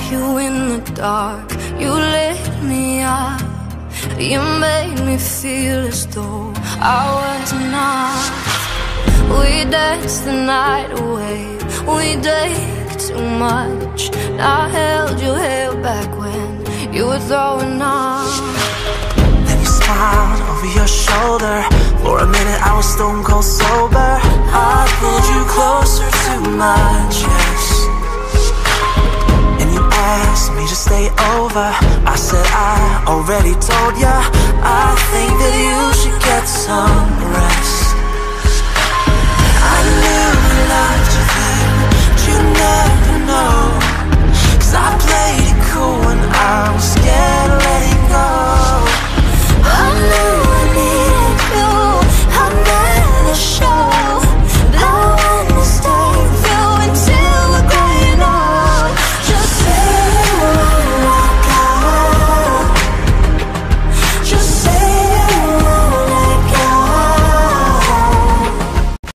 you in the dark, you lit me up. You made me feel as though I was not. We danced the night away, we drank too much. I held your hair back when you were throwing up. Then you smiled over your shoulder. For a minute I was stone cold sober. I pulled you closer to my chest, and you asked me to stay over. I said I already told ya, I think that you should get some rest. I